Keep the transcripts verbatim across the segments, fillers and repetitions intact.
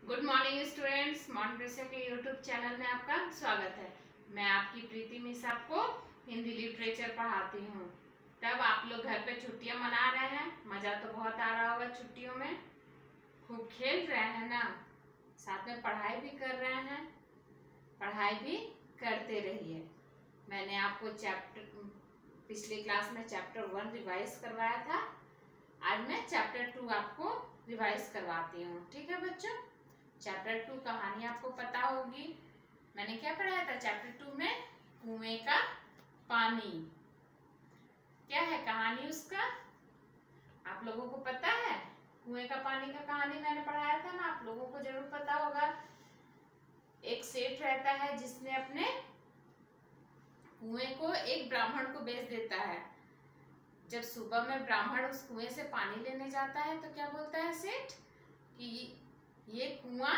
Good morning students, morning pressure के YouTube channel में आपका स्वागत है। मैं आपकी प्रीति मिस आपको हिंदी लिटरेचर पढ़ाती हूँ। तब आप लोग घर पे छुट्टियाँ मना रहे हैं, मज़ा तो बहुत आ रहा होगा छुट्टियों में। खूब खेल रहे हैं ना, साथ में पढ़ाई भी कर रहे हैं। पढ़ाई भी करते रहिए। मैंने आपको चैप्टर पिछले क्लास में चैप्टर वन रिवाइज करवाया था। आज मैं चैप्टर टू आपको रिवाइज करवाती हूँ। ठीक है बच्चों, चैप्टर टू कहानी आपको पता होगी। मैंने क्या पढ़ाया था चैप्टर टू में? कुएं का पानी। क्या है कहानी उसका? आप लोगों को पता है? कुएं का पानी का कहानी मैंने पढ़ाया था ना, आप लोगों को जरूर पता होगा। एक सेठ रहता है जिसने अपने कुएं को एक ब्राह्मण को बेच देता है। जब सुबह में ब्राह्मण उस कुएं से पानी लेने जाता है तो क्या बोलता है सेठ कि ये कुआं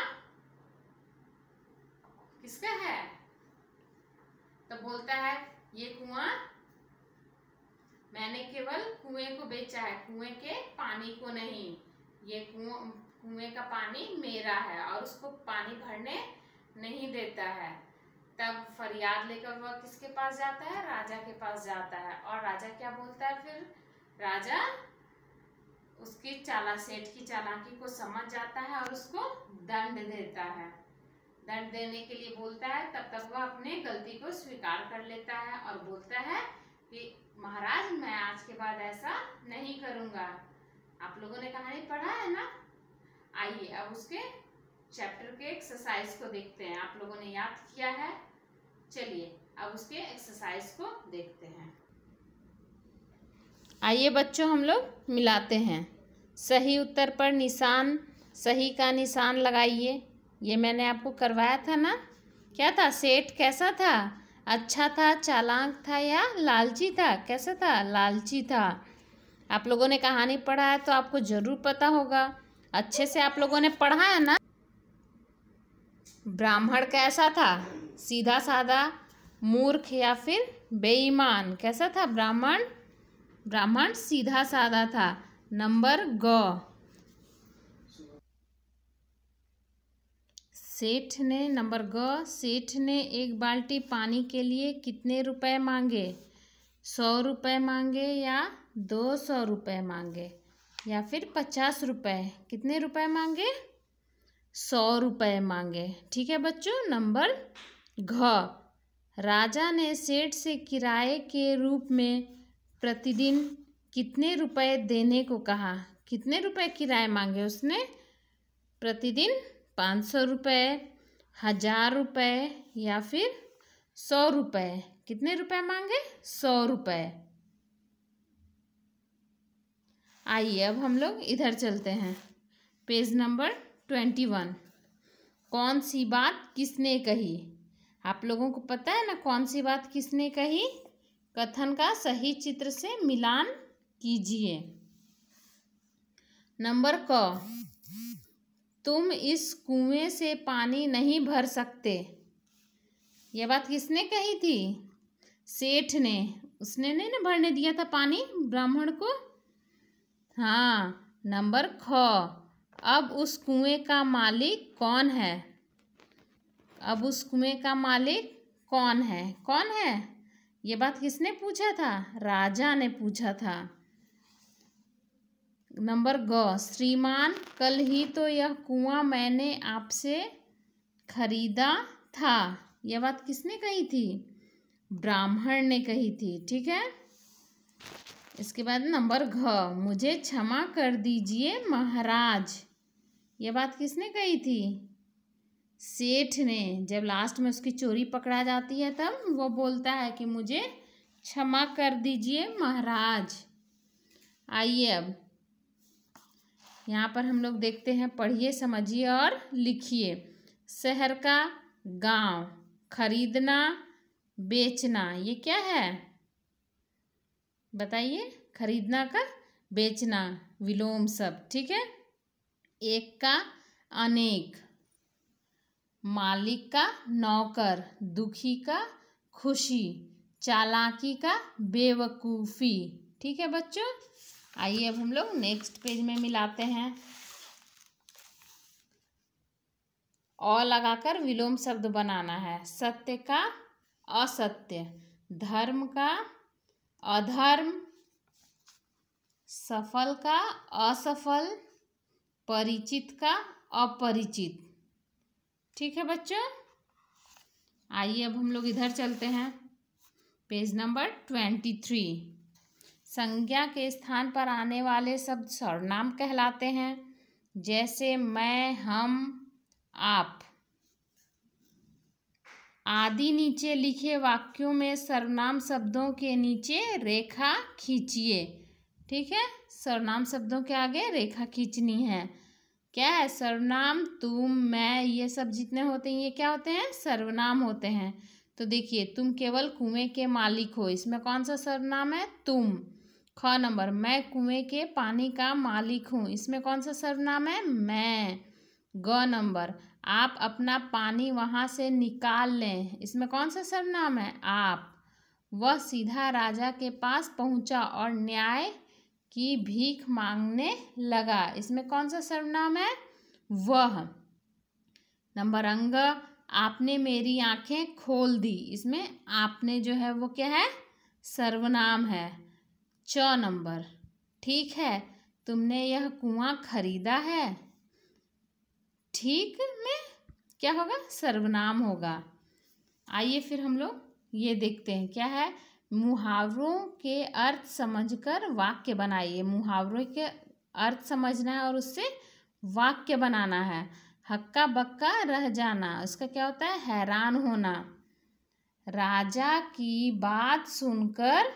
किसका है? तो बोलता है ये कुआं मैंने केवल कुएं को बेचा है, कुएं के पानी को नहीं। ये कुआं कुएं का पानी मेरा है और उसको पानी भरने नहीं देता है। तब फरियाद लेकर वह किसके पास जाता है? राजा के पास जाता है। और राजा क्या बोलता है फिर? राजा उसकी चाला सेठ की चालाकी को समझ जाता है और उसको दंड देता है। दंड देने के लिए बोलता है, तब तक वह अपने गलती को स्वीकार कर लेता है और बोलता है कि महाराज मैं आज के बाद ऐसा नहीं करूंगा। आप लोगों ने कहानी पढ़ा है ना? आइए अब उसके चैप्टर के एक्सरसाइज को देखते हैं। आप लोगों ने याद किया है? चलिए अब उसके एक्सरसाइज को देखते हैं। आइए बच्चों हम लोग मिलाते हैं। सही उत्तर पर निशान, सही का निशान लगाइए। ये मैंने आपको करवाया था ना। क्या था? सेठ कैसा था? अच्छा था, चालाक था या लालची था? कैसा था? लालची था। आप लोगों ने कहानी पढ़ा है तो आपको जरूर पता होगा। अच्छे से आप लोगों ने पढ़ा है ना। ब्राह्मण कैसा था? सीधा साधा, मूर्ख या फिर बेईमान? कैसा था ब्राह्मण? ब्राह्मण सीधा साधा था। नंबर ग। सेठ ने नंबर ग सेठ ने एक बाल्टी पानी के लिए कितने रुपए मांगे? सौ रुपये मांगे या दो सौ रुपये मांगे या फिर पचास रुपये? कितने रुपए मांगे? सौ रुपये मांगे। ठीक है बच्चों। नंबर घ। राजा ने सेठ से किराए के रूप में प्रतिदिन कितने रुपए देने को कहा? कितने रुपए किराए मांगे उसने? प्रतिदिन पाँच सौ रुपये, हजार रुपये या फिर सौ रुपये? कितने रुपए मांगे? सौ रुपये। आइए अब हम लोग इधर चलते हैं। Page number twenty one. कौन सी बात किसने कही? आप लोगों को पता है ना कौन सी बात किसने कही? कथन का सही चित्र से मिलान कीजिए। नंबर क। तुम इस कुएं से पानी नहीं भर सकते। यह बात किसने कही थी? सेठ ने। उसने नहीं ना भरने दिया था पानी ब्राह्मण को। हाँ। नंबर ख। अब उस कुएं का मालिक कौन है? अब उस कुएं का मालिक कौन है? कौन है? ये बात किसने पूछा था? राजा ने पूछा था। नंबर ग। श्रीमान कल ही तो यह कुआं मैंने आपसे खरीदा था। यह बात किसने कही थी? ब्राह्मण ने कही थी। ठीक है। इसके बाद नंबर घ। मुझे क्षमा कर दीजिए महाराज। यह बात किसने कही थी? सेठ ने। जब लास्ट में उसकी चोरी पकड़ा जाती है तब वो बोलता है कि मुझे क्षमा कर दीजिए महाराज। आइए अब यहाँ पर हम लोग देखते हैं। पढ़िए, समझिए और लिखिए। शहर का गांव, खरीदना, बेचना, ये क्या है बताइए? खरीदना का बेचना, विलोम सब। ठीक है। एक का अनेक, मालिक का नौकर, दुखी का खुशी, चालाकी का बेवकूफ़ी। ठीक है बच्चों। आइए अब हम लोग नेक्स्ट पेज में मिलाते हैं। अ लगाकर विलोम शब्द बनाना है। सत्य का असत्य, धर्म का अधर्म, सफल का असफल, परिचित का अपरिचित। ठीक है बच्चों, आइए अब हम लोग इधर चलते हैं, पेज नंबर ट्वेंटी थ्री। संज्ञा के स्थान पर आने वाले शब्द सर्वनाम कहलाते हैं, जैसे मैं, हम, आप आदि। नीचे लिखे वाक्यों में सर्वनाम शब्दों के नीचे रेखा खींचिए। ठीक है, सर्वनाम शब्दों के आगे रेखा खींचनी है। क्या है? सर्वनाम तुम, मैं, ये सब जितने होते हैं ये क्या होते हैं? सर्वनाम होते हैं। तो देखिए, तुम केवल कुएं के मालिक हो, इसमें कौन सा सर्वनाम है? तुम। ख नंबर, मैं कुएं के पानी का मालिक हूँ, इसमें कौन सा सर्वनाम है? मैं। ग नंबर, आप अपना पानी वहाँ से निकाल लें, इसमें कौन सा सर्वनाम है? आप। वह सीधा राजा के पास पहुँचा और न्याय की भीख मांगने लगा, इसमें कौन सा सर्वनाम है? वह। नंबर अंग, आपने मेरी आंखें खोल दी, इसमें आपने जो है वो क्या है? सर्वनाम है। च नंबर, ठीक है, तुमने यह कुआं खरीदा है, ठीक में क्या होगा? सर्वनाम होगा। आइए फिर हम लोग ये देखते हैं क्या है। मुहावरों के अर्थ समझकर वाक्य बनाइए। मुहावरों के अर्थ समझना है और उससे वाक्य बनाना है। हक्का बक्का रह जाना, इसका क्या होता है? हैरान होना। राजा की बात सुनकर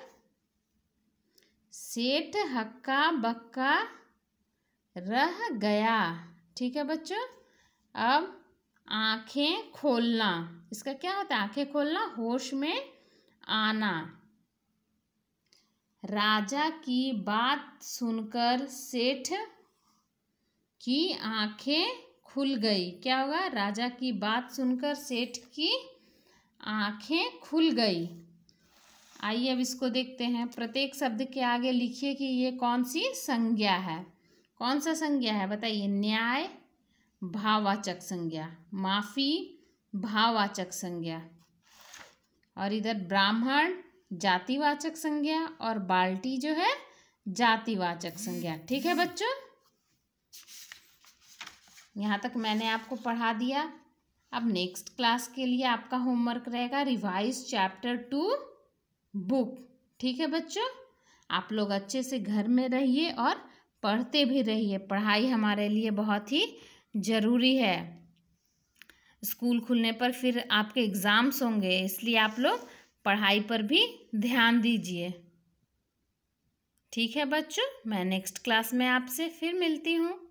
सेठ हक्का बक्का रह गया। ठीक है बच्चों, अब आंखें खोलना, इसका क्या होता है? आंखें खोलना, होश में आना। राजा की बात सुनकर सेठ की आंखें खुल गई, क्या होगा? राजा की बात सुनकर सेठ की आंखें खुल गई। आइए अब इसको देखते हैं। प्रत्येक शब्द के आगे लिखिए कि ये कौन सी संज्ञा है। कौन सा संज्ञा है बताइए? न्याय भाववाचक संज्ञा, माफी भाववाचक संज्ञा, और इधर ब्राह्मण जातिवाचक संज्ञा, और बाल्टी जो है जातिवाचक संज्ञा। ठीक है बच्चों, यहाँ तक मैंने आपको पढ़ा दिया। अब नेक्स्ट क्लास के लिए आपका होमवर्क रहेगा रिवाइज चैप्टर टू बुक। ठीक है बच्चों, आप लोग अच्छे से घर में रहिए और पढ़ते भी रहिए। पढ़ाई हमारे लिए बहुत ही ज़रूरी है। स्कूल खुलने पर फिर आपके एग्ज़ाम्स होंगे, इसलिए आप लोग पढ़ाई पर भी ध्यान दीजिए। ठीक है बच्चों, मैं नेक्स्ट क्लास में आपसे फिर मिलती हूँ।